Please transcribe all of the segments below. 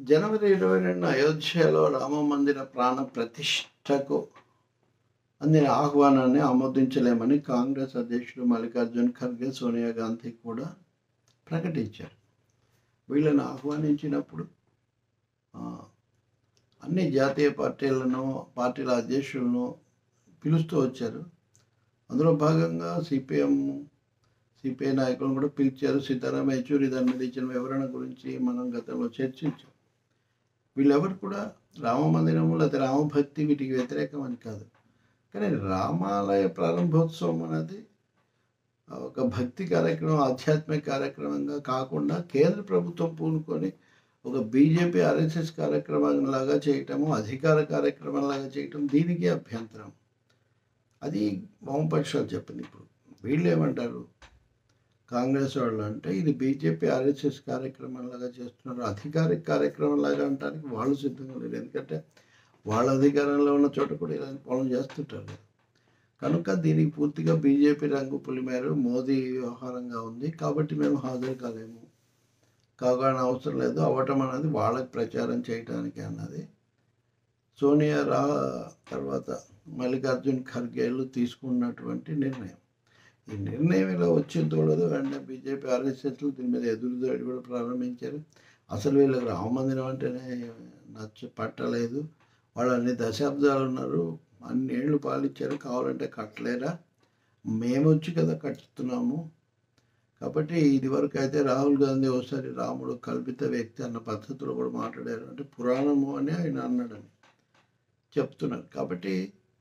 జనవరి 22న అయోధ్యలో రామమందిర ప్రాణ ప్రతిష్టకు అందిన ఆహ్వానాన్ని ఆమోదించలేమని కాంగ్రెస్ అధ్యక్షుడు మల్లికార్జున్ ఖర్గే, సోనియా గాంధీ కూడా ప్రకటించారు. వీళ్ళని ఆహ్వానించినప్పుడు అన్ని జాతీయ పార్టీల అధ్యక్షులను పిలుస్తూ వచ్చారు. అందులో భాగంగా సిపిఐ నాయకులను కూడా పిలిచారు. సీతారాం యేచూరి దాని మీద ఇచ్చిన వివరణ గురించి మనం గతంలో చర్చించాం. వీళ్ళెవరు కూడా రామ మందిరము లేకపోతే రామభక్తి వీటికి వ్యతిరేకం అని కాదు. కానీ రామాలయ ప్రారంభోత్సవం అనేది ఒక భక్తి కార్యక్రమం, ఆధ్యాత్మిక కార్యక్రమంగా కాకుండా కేంద్ర ప్రభుత్వం పూనుకొని ఒక బీజేపీ ఆర్ఎస్ఎస్ కార్యక్రమంలాగా చేయటము, అధికార కార్యక్రమంలాగా చేయటం, దీనికి అభ్యంతరం. అది వామపక్షాలు చెప్పింది. ఇప్పుడు వీళ్ళు ఏమంటారు, కాంగ్రెస్ వాళ్ళు అంటే ఇది బీజేపీ ఆర్ఎస్ఎస్ కార్యక్రమంలాగా చేస్తున్నారు, అధికారిక కార్యక్రమంలాగా అనడానికి వాళ్ళు సిద్ధంగా లేరు. ఎందుకంటే వాళ్ళ అధికారంలో ఉన్న చోట కూడా ఇలాంటి పనులు చేస్తుంటారు. కనుక దీనికి పూర్తిగా బీజేపీ రంగు పులిమేరు, మోదీ వ్యవహారంగా ఉంది. కాబట్టి మేము హాజరు కాలేము, కాగానే అవసరం లేదు, అవ్వటం అనేది వాళ్ళకి ప్రచారం చేయటానికి అన్నది సోనియా తర్వాత మల్లికార్జున్ ఖర్గేలు తీసుకున్నటువంటి నిర్ణయం. ఈ నిర్ణయం ఇలా వచ్చిన తోడదు వెంటనే బీజేపీ ఆర్ఎస్ఎస్లు దీని మీద ఎదురుదాడి కూడా ప్రారంభించారు. అసలు వీళ్ళకి రామమందిరం అంటేనే పట్టలేదు, వాళ్ళు అన్ని దశాబ్దాలు ఉన్నారు, అన్ని ఏళ్ళు పాలించారు, కావాలంటే కట్టలేరా, మేము వచ్చి కదా కట్టుతున్నాము. కాబట్టి ఇది వరకు అయితే రాహుల్ గాంధీ ఒకసారి రాముడు కల్పిత వ్యక్తి అన్న పద్ధతిలో కూడా మాట్లాడారు. అంటే పురాణము అని ఆయన అన్నాడని చెప్తున్నారు. కాబట్టి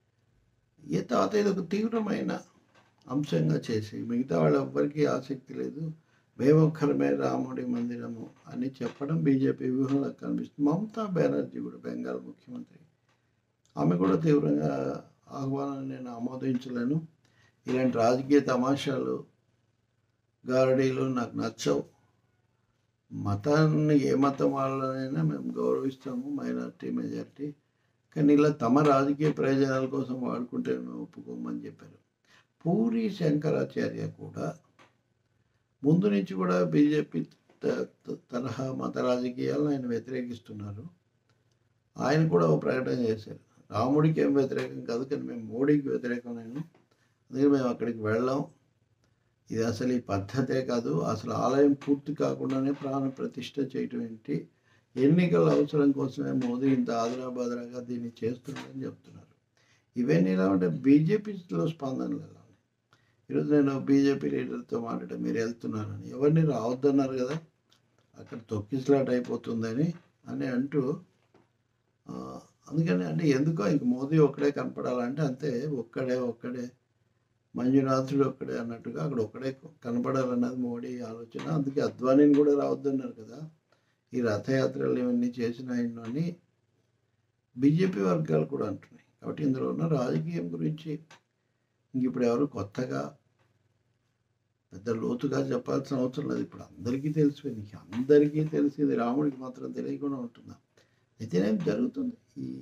ఈ తర్వాత ఇది ఒక తీవ్రమైన అంశంగా చేసి మిగతా వాళ్ళ ఎవ్వరికీ ఆసక్తి లేదు, మేమొక్కరమే రాముడి మందిరము అని చెప్పడం బీజేపీ వ్యూహంలో కనిపిస్తుంది. మమతా బెనర్జీ కూడా బెంగాల్ ముఖ్యమంత్రి, ఆమె కూడా తీవ్రంగా ఆహ్వానాన్ని నేను ఆమోదించలేను, ఇలాంటి రాజకీయ తమాషాలు గారడీలు నాకు నచ్చవు, మతాన్ని ఏ మతం వాళ్ళనైనా మేము గౌరవిస్తాము, మైనారిటీ మెజారిటీ, కానీ ఇలా తమ రాజకీయ ప్రయోజనాల కోసం వాడుకుంటే మేము ఒప్పుకోమని చెప్పారు. పూరి శంకరాచార్య కూడా ముందు నుంచి కూడా బీజేపీ తరహా మత రాజకీయాలను ఆయన వ్యతిరేకిస్తున్నారు. ఆయన కూడా ఒక ప్రకటన చేశారు, రాముడికి ఏం వ్యతిరేకం కాదు, కానీ మేము మోడీకి వ్యతిరేకం, నేను అందుకే మేము అక్కడికి వెళ్ళాం, ఇది అసలు ఈ పద్ధతే కాదు, అసలు ఆలయం పూర్తి కాకుండానే ప్రాణ ప్రతిష్ఠ చేయటం ఏంటి, ఎన్నికల అవసరం కోసమే మోదీ ఇంత ఆదరాబాదరాగా దీన్ని చేస్తున్నారని చెప్తున్నారు. ఇవన్నీ ఎలా ఉంటే బీజేపీలో స్పందనలు ఎలా ఉన్నాయి. ఈరోజు నేను బీజేపీ లీడర్తో మాట్లాడే మీరు వెళ్తున్నారని, ఎవరిని రావద్దన్నారు కదా, అక్కడ తొక్కిస్లాట్ అయిపోతుందని అని అంటూ, అందుకని అంటే ఎందుకో ఇంక మోదీ ఒక్కడే కనపడాలంటే అంతే, ఒక్కడే మంజునాథుడు ఒక్కడే అన్నట్టుగా అక్కడ ఒక్కడే కనపడాలన్నది మోడీ ఆలోచన. అందుకే అద్వానీని కూడా రావద్దన్నారు కదా, ఈ రథయాత్రలు ఇవన్నీ చేసిన అని బీజేపీ వర్గాలు కూడా అంటున్నాయి. కాబట్టి ఇందులో ఉన్న రాజకీయం గురించి ఇంక ఇప్పుడు ఎవరు కొత్తగా పెద్ద లోతుగా చెప్పాల్సిన అవసరం లేదు, ఇప్పుడు అందరికీ తెలిసిపోయింది. అందరికీ తెలిసింది, రాముడికి మాత్రం తెలియకుండా ఉంటుందా? అయితేనేం జరుగుతుంది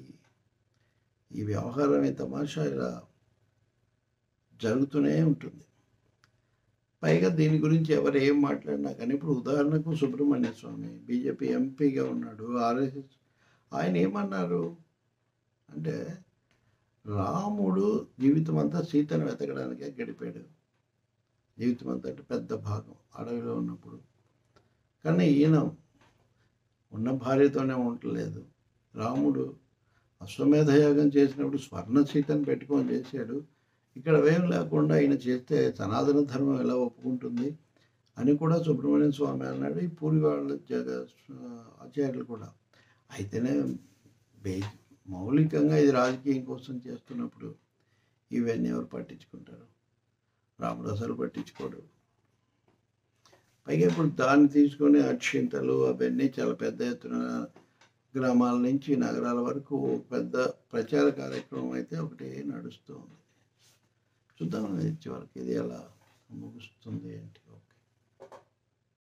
ఈ వ్యవహారం, ఈ తమాషా ఇలా జరుగుతూనే ఉంటుంది. పైగా దీని గురించి ఎవరు ఏం మాట్లాడినా కానీ, ఇప్పుడు ఉదాహరణకు సుబ్రహ్మణ్య స్వామి బీజేపీ ఎంపీగా ఉన్నాడు, ఆర్ఎస్ఎస్, ఆయన ఏమన్నారు అంటే రాముడు జీవితం అంతా సీతను వెతకడానికే గడిపాడు, జీవితం అంతా అంటే పెద్ద భాగం అడవిలో ఉన్నప్పుడు, కానీ ఈయన ఉన్న భార్యతోనే ఉండలేదు. రాముడు అశ్వమేధ యాగం చేసినప్పుడు స్వర్ణ సీతను పెట్టుకొని చేశాడు, ఇక్కడ వేయం లేకుండా ఆయన చేస్తే సనాతన ధర్మం ఎలా ఒప్పుకుంటుంది అని కూడా సుబ్రహ్మణ్య స్వామి అన్నాడు. ఈ పూరి వాళ్ళ ఆచార్యులు కూడా. అయితేనే మౌలికంగా ఇది రాజకీయం కోసం చేస్తున్నప్పుడు ఇవన్నీ ఎవరు పట్టించుకుంటారు? రాముడు అసలు పట్టించుకోడు. పైగా ఇప్పుడు దాన్ని తీసుకొని అక్షింతలు అవన్నీ చాలా పెద్ద ఎత్తున గ్రామాల నుంచి నగరాల వరకు పెద్ద ప్రచార కార్యక్రమం అయితే ఒకటి నడుస్తూ ఉంది. చూద్దాం చివరికి ఇది ఎలా ముగుస్తుంది ఏంటి.